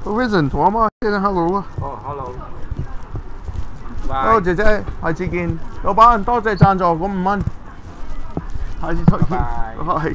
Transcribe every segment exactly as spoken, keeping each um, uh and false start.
Vincent 同阿媽 say 聲 hello 啊！ 哦 ，hello。 Hello 姐姐，下次見。老闆，多謝贊助嗰五蚊，下次再見。拜拜。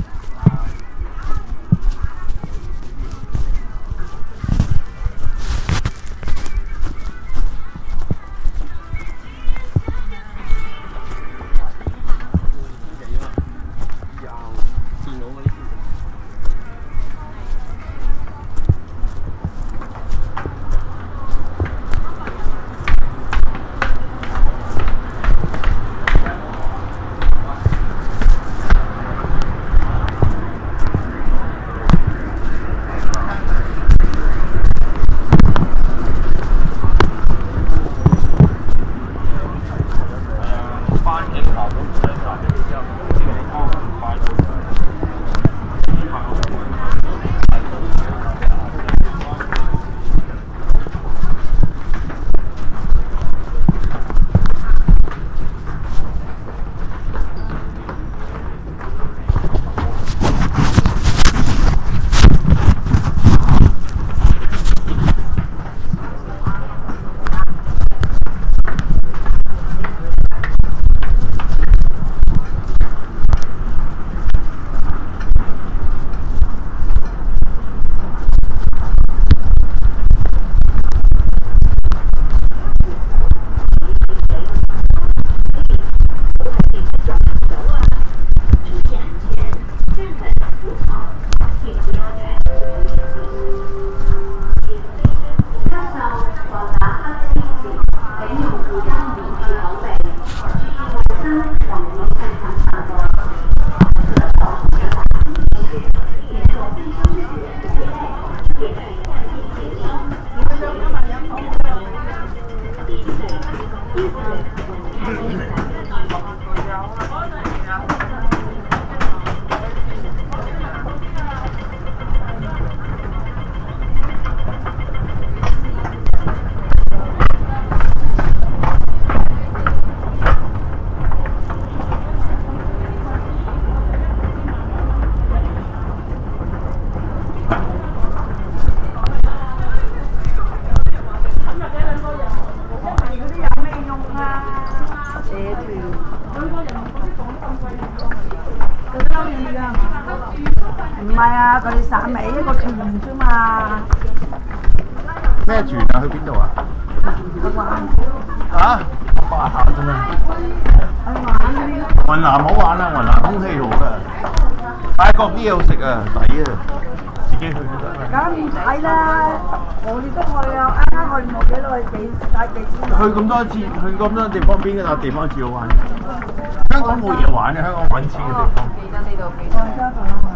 唔係啊，佢哋汕尾一個團啫嘛。 咩團啊？去邊度啊？ 去玩。 啊？花下啫嘛。 去玩嗰啲。 雲南好玩啊！雲南空氣好啊，泰國啲嘢好食啊，抵啊，自己去都得啦。 梗唔使啦，我哋都去啊，啱啱去冇幾耐，幾晒幾千。 去咁多次，去咁多地方，邊個地方最好玩？香港冇嘢玩嘅，香港揾錢嘅地方。 記得呢度記得。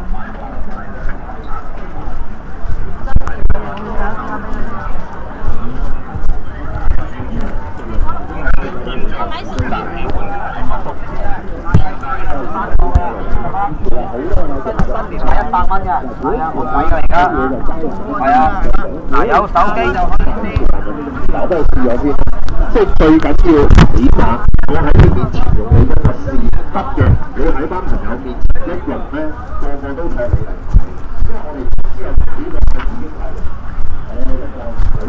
係一百蚊嘅，係啊，冇鬼㗎而家，係啊，嗱有手機就可以先。 我都係試咗先，即係最緊要起碼我喺你面前用你嗰個試得嘅，你喺班朋友面前一用咧，個個都睇你嚟，因為我哋之後呢個已經係誒一個好。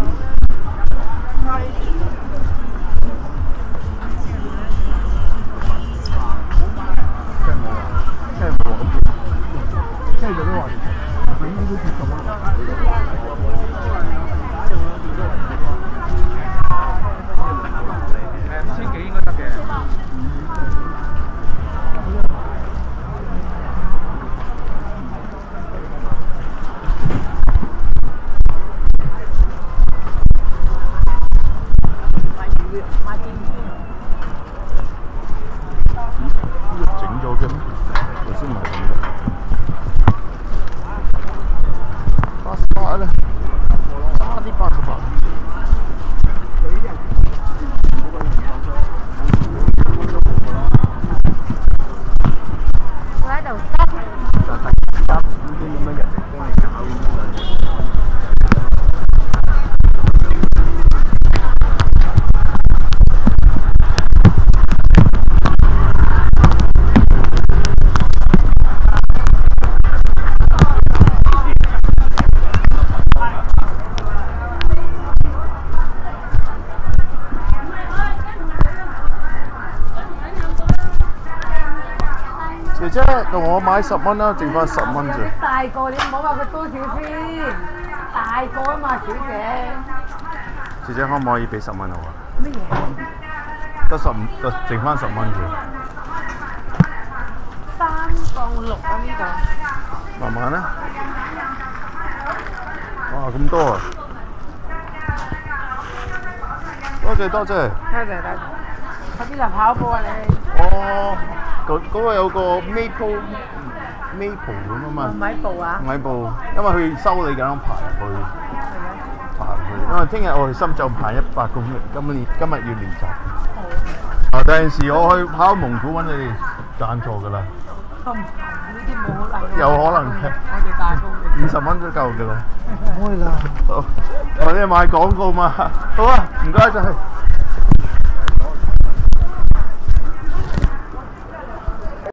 即係就都話，佢應該都接受啦。誒千幾應該得嘅。 姐同我買十蚊啦，剩翻十蚊啫。 大個你唔好話佢多少先，大個啊嘛，小姐。 姐姐可唔可以俾十蚊我啊？ 乜嘢？ 得十五，得剩翻十蚊啫。 三磅六啊呢度。 慢慢啦。哇，咁多啊！多謝多謝。 多謝多謝。喺邊度跑步啊你？ 哦，嗰嗰個有個 Maple Maple 咁啊嘛。 米步啊？ 米步，因為佢收你咁樣爬入去，爬入去。因為聽日我去深圳爬一百公里，今年今日要練習。啊，第陣時我去跑蒙古揾你哋贊助㗎啦。 咁呢啲冇可能。 有可能嘅。 我哋大公五十蚊都夠㗎啦。開啦。好，我哋買廣告嘛。好啊，唔該晒。